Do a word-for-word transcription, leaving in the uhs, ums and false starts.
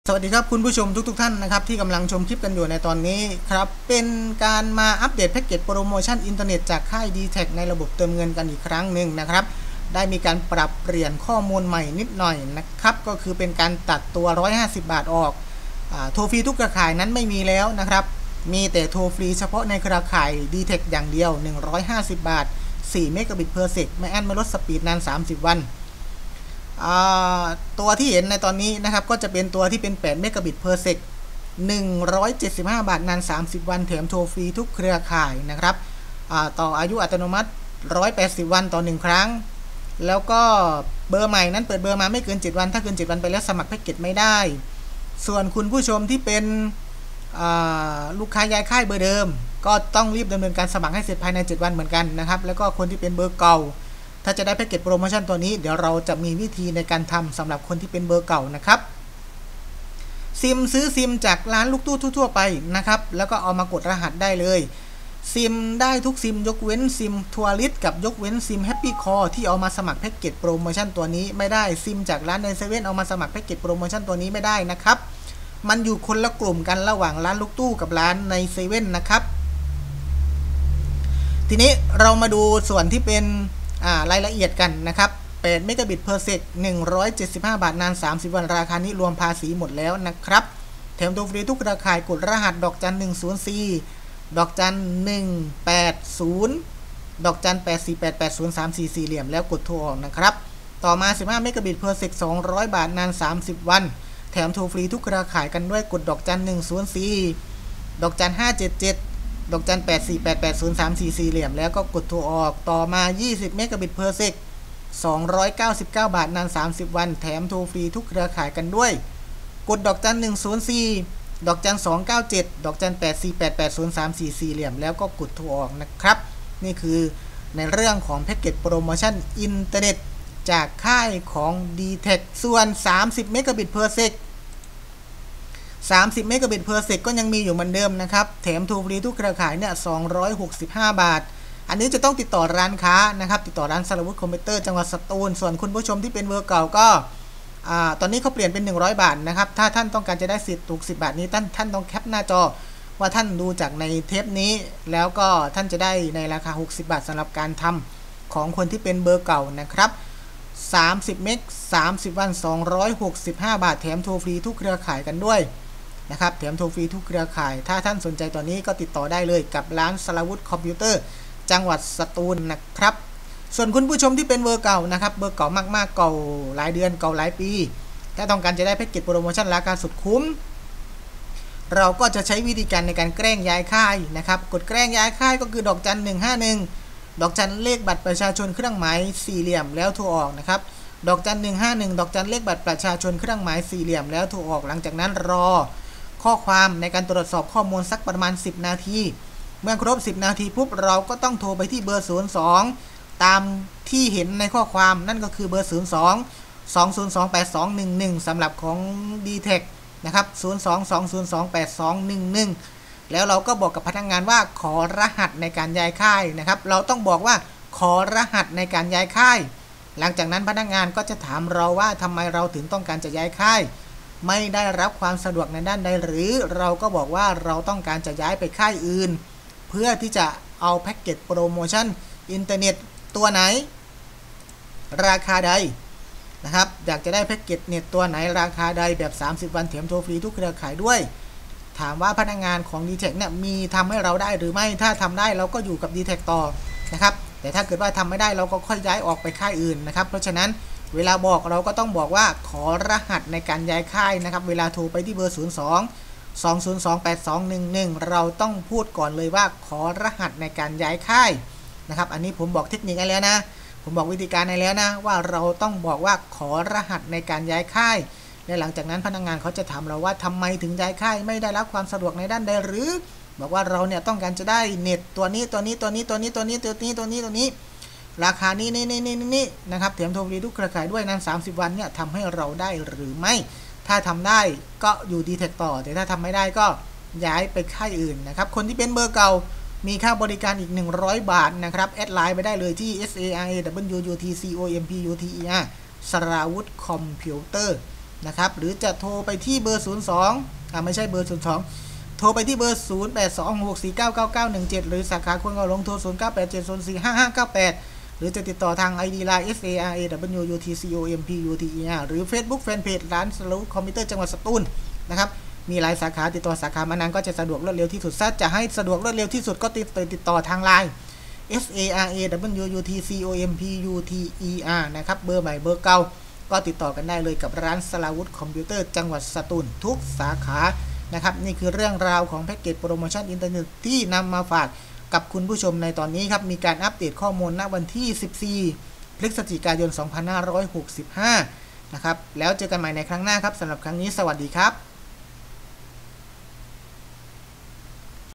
สวัสดีครับคุณผู้ชมทุกๆ ทท่านนะครับที่กำลังชมคลิปกันอยู่ในตอนนี้ครับเป็นการมาอัปเดตแพ็กเกจโปรโมชั่นอินเทอร์เน็ตจากค่าย ดี แท็ก ในระบบเติมเงินกันอีกครั้งหนึ่งนะครับได้มีการปรับเปลี่ยนข้อมูลใหม่นิดหน่อยนะครับก็คือเป็นการตัดตัวหนึ่งร้อยห้าสิบบาทออกโทรฟรีทุกเครือข่ายนั้นไม่มีแล้วนะครับมีแต่โทรฟรีเฉพาะในเครือข่าย ดี แท็ก อย่างเดียวหนึ่งร้อยห้าสิบบาทสี่เมกะบิตเพอร์เซกไม่อั้นไม่ลดสปีดนานสามสิบวันตัวที่เห็นในตอนนี้นะครับก็จะเป็นตัวที่เป็นแปดเมกะบิตเพอร์เซกหนึ่งร้อยเจ็ดสิบห้าบาทนานสามสิบวันแถมโทรฟรีทุกเครือข่ายนะครับต่ออายุอัตโนมัติหนึ่งร้อยแปดสิบวันต่อหนึ่งครั้งแล้วก็เบอร์ใหม่นั้นเปิดเบอร์มาไม่เกินเจ็ดวันถ้าเกินเจ็ดวันไปแล้วสมัครแพ็กเกจไม่ได้ส่วนคุณผู้ชมที่เป็นลูกค้าย้ายค่ายเบอร์เดิมก็ต้องรีบดำเนินการสมัครให้เสร็จภายในเจ็ดวันเหมือนกันนะครับแล้วก็คนที่เป็นเบอร์เก่าถ้าจะได้แพ็กเกจโปรโมชั่นตัวนี้เดี๋ยวเราจะมีวิธีในการทำสำหรับคนที่เป็นเบอร์เก่านะครับซิมซื้อซิมจากร้านลูกตู้ทั่วๆไปนะครับแล้วก็เอามากดรหัสได้เลยซิมได้ทุกซิมยกเว้นซิมทัวริสกับยกเว้นซิมแฮปปี้คอร์ที่เอามาสมัครแพ็กเกจโปรโมชั่นตัวนี้ไม่ได้ซิมจากร้านในเซเว่นเอามาสมัครแพ็กเกจโปรโมชั่นตัวนี้ไม่ได้นะครับมันอยู่คนละกลุ่มกันระหว่างร้านลูกตู้กับร้านในเซเว่นนะครับทีนี้เรามาดูส่วนที่เป็นรายละเอียดกันนะครับแปดเมกะบิตเพอร์เซกหนึ่งร้อยเจ็ดสิบห้าบาทนานสามสิบวันราคานี้รวมภาษีหมดแล้วนะครับแถมโทรฟรีทุกเครือข่ายกดรหัสดอกจันหนึ่งศูนย์สี่ดอกจันหนึ่งแปดศูนย์ดอกจันแปดสี่แปดแปดศูนย์สามสี่สี่เหลี่ยมแล้วกดโทรออกนะครับต่อมาสิบห้าเมกะบิตเพอร์เซกสองร้อยบาทนานสามสิบวันแถมโทรฟรีทุกเครือข่ายกันด้วยกดดอกจันหนึ่งศูนย์สี่ดอกจันห้าเจ็ดเจ็ดดอกจันแปดสี่แปดแปดศูนย์สามสี่สี่เหลี่ยมแล้วก็กดโทรออกต่อมายี่สิบเมกะบิตเพอร์เซกสองร้อยเก้าสิบเก้าบาทนานสามสิบวันแถมโทรฟรีทุกเครือข่ายกันด้วยกดดอกจันหนึ่งศูนย์สี่ดอกจันสองเก้าเจ็ดดอกจันแปดสี่แปดแปดศูนย์สามสี่สี่เหลี่ยมแล้วก็กดโทรออกนะครับนี่คือในเรื่องของแพ็กเกจโปรโมชั่นอินเทอร์เน็ตจากค่ายของ ดี แท็ก ส่วนสามสิบเมกะบิตเพอร์เซกสามสิบเมกะบิตเพอร์เซกก็ยังมีอยู่เหมือนเดิมนะครับแถมโทรฟรีทุกเครือข่ายเนี่ยสองร้อยหกสิบห้าบาทอันนี้จะต้องติดต่อร้านค้านะครับติดต่อร้านสารวุฒิคอมพิวเตอร์จังหวัดสตูลส่วนคุณผู้ชมที่เป็นเบอร์เก่าก็ตอนนี้เขาเปลี่ยนเป็นหนึ่งร้อยบาทนะครับถ้าท่านต้องการจะได้สิทธิ์ถูกสิบบาทนี้ท่านท่านต้องแคปหน้าจอว่าท่านดูจากในเทปนี้แล้วก็ท่านจะได้ในราคาหกสิบบาทสำหรับการทำของคนที่เป็นเบอร์เก่านะครับสามสิบเมกสามสิบวันสองร้อยหกสิบห้าบาทแถมโทรฟรีทุกเครือข่ายกันด้วยนะครับแถมโทรฟรีทุกเครือข่ายถ้าท่านสนใจตอนนี้ก็ติดต่อได้เลยกับร้านสารวุฒิคอมพิวเตอร์จังหวัดสตูลนะครับส่วนคุณผู้ชมที่เป็นเบอร์เก่านะครับเบอร์เก่ามากๆเก่าหลายเดือนเก่าหลายปีถ้าต้องการจะได้แพ็กเกจโปรโมชั่นราคาสุดคุ้มเราก็จะใช้วิธีการในการแกล้งย้ายค่ายนะครับกดแกล้งย้ายค่ายก็คือดอกจันหนึ่งห้าหนึ่งดอกจันเลขบัตรประชาชนเครื่องหมายสี่เหลี่ยมแล้วโทรออกนะครับดอกจันหนึ่งห้าหนึ่งดอกจันเลขบัตรประชาชนเครื่องหมายสี่เหลี่ยมแล้วโทรออกหลังจากนั้นรอข้อความในการตรวจสอบข้อมูลสักประมาณสิบนาทีเมื่อครบสิบนาทีปุ๊บเราก็ต้องโทรไปที่เบอร์ศูนย์สองตามที่เห็นในข้อความนั่นก็คือเบอร์ศูนย์สอง สองศูนย์สอง แปดสองหนึ่งหนึ่งสำหรับของ ดี แท็ก นะครับศูนย์สอง สองศูนย์สอง แปดสองหนึ่งหนึ่งแล้วเราก็บอกกับพนักงานว่าขอรหัสในการย้ายค่ายนะครับเราต้องบอกว่าขอรหัสในการย้ายค่ายหลังจากนั้นพนักงานก็จะถามเราว่าทำไมเราถึงต้องการจะย้ายค่ายไม่ได้รับความสะดวกในด้านใดหรือเราก็บอกว่าเราต้องการจะย้ายไปค่ายอื่นเพื่อที่จะเอาแพ็กเกจโปรโมชั่นอินเทอร์เน็ตตัวไหนราคาใดนะครับอยากจะได้แพ็กเกจเน็ตตัวไหนราคาใดแบบสามสิบวันแถมโทรฟรีทุกเครือข่ายด้วยถามว่าพนักงานของ ดี แท็ก เนี่ยมีทำให้เราได้หรือไม่ถ้าทำได้เราก็อยู่กับ ดี แท็ก ต่อนะครับแต่ถ้าเกิดว่าทำไม่ได้เราก็ค่อยย้ายออกไปค่ายอื่นนะครับเพราะฉะนั้นเวลาบอกเราก็ต้องบอกว่าขอรหัสในการย้ายค่ายนะครับเวลาโทรไปที่เบอร์ศูนย์สอง สองศูนย์สอง แปดสองหนึ่งหนึ่งเราต้องพูดก่อนเลยว่าขอรหัสในการย้ายค่ายนะครับอันนี้ผมบอกเทคนิคให้แล้วนะผมบอกวิธีการให้แล้วนะว่าเราต้องบอกว่าขอรหัสในการย้ายค่ายและหลังจากนั้นพนักงานเขาจะถามเราว่าทำไมถึงย้ายค่ายไม่ได้รับความสะดวกในด้านใดหรือบอกว่าเราเนี่ยต้องการจะได้เน็ตตัวนี้ตัวนี้ตัวนี้ตัวนี้ตัวนี้ตัวนี้ตัวนี้ตัวนี้ราคานี้นี่นี่นี่นี่นะครับแถมโทรฟรีทุกเครือข่ายด้วยนั้นสามสิบวันเนี่ยทำให้เราได้หรือไม่ถ้าทำได้ก็อยู่ ดี แท็ก ต่อแต่ถ้าทำไม่ได้ก็ย้ายไปค่ายอื่นนะครับคนที่เป็นเบอร์เก่ามีค่าบริการอีกหนึ่งร้อยบาทนะครับแอดไลน์ไปได้เลยที่ เอส เอ อาร์ เอ ดับเบิลยู ยู ที ซี โอ เอ็ม พี ยู ที อี อาร์ สราวุธคอมพิวเตอร์นะครับหรือจะโทรไปที่เบอร์ศูนย์ สองอ่าไม่ใช่เบอร์ศูนย์ สองโทรไปที่เบอร์ศูนย์ แปด สอง หก สี่ เก้า เก้า เก้า หนึ่ง เจ็ดหรือสาขาคนเก่าลงโทรศูนย์ เก้า แปด เจ็ด ศูนย์ สี่ ห้า ห้า เก้า แปดหรือจะติดต่อทาง ไอ ดี ไลน์ เอส เอ อาร์ เอ ดับเบิลยู ยู ที ซี โอ เอ็ม พี ยู ที อี อาร์ หรือ Facebook Fanpage ร้านสรุปคอมพิวเตอร์จังหวัดสตูลนะครับมีหลายสาขาติดต่อสาขามานานก็จะสะดวกรวดเร็วที่สุดถ้าจะให้สะดวกรวดเร็วที่สุดก็ติดติดต่อทางไลน์ เอส เอ อาร์ เอ ดับเบิลยู ยู ที ซี โอ เอ็ม พี ยู ที อี อาร์ นะครับเบอร์ใหม่เบอร์เก่าก็ติดต่อกันได้เลยกับร้านสลาวุธคอมพิวเตอร์จังหวัดสตูลทุกสาขานะครับนี่คือเรื่องราวของแพ็กเกจโปรโมชั่นอินเทอร์เน็ตที่นำมาฝากกับคุณผู้ชมในตอนนี้ครับมีการอัปเดตข้อมูลณวันที่สิบสี่พฤศจิกายนสองพันห้าร้อยหกสิบห้านะครับแล้วเจอกันใหม่ในครั้งหน้าครับสำหรับครั้งนี้สวัสดีครับ